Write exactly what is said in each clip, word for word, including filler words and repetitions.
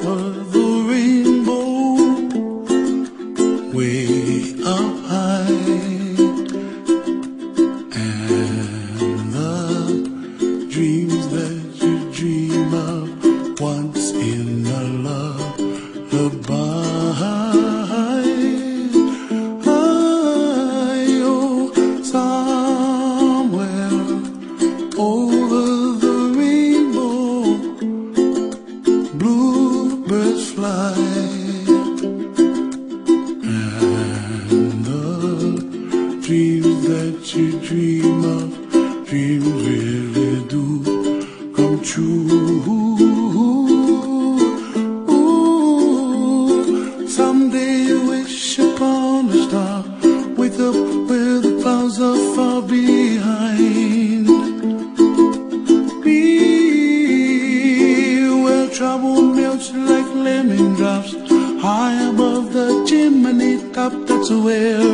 over the rainbow, way up high, and the dreams that you dream of once in a lullaby. Over the rainbow, bluebirds fly, and the dreams that you dream of, dreams really do come true. Ooh, someday you wish upon a star, wake up where the clouds are far behind. Trouble melts like lemon drops high above the chimney top. That's where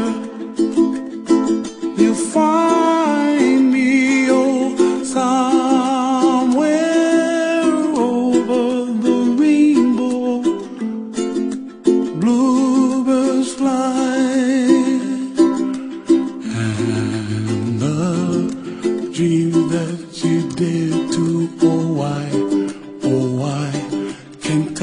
you find me, oh, somewhere over the rainbow, bluebirds fly, and the dream that you dare to, oh why, oh why can't I?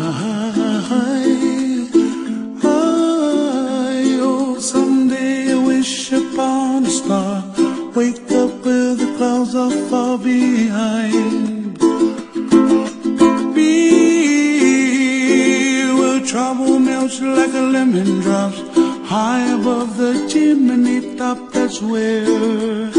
Oh, someday I wish upon a star, wake up where the clouds are far behind. Be where trouble melts like a lemon drops high above the chimney top. That's where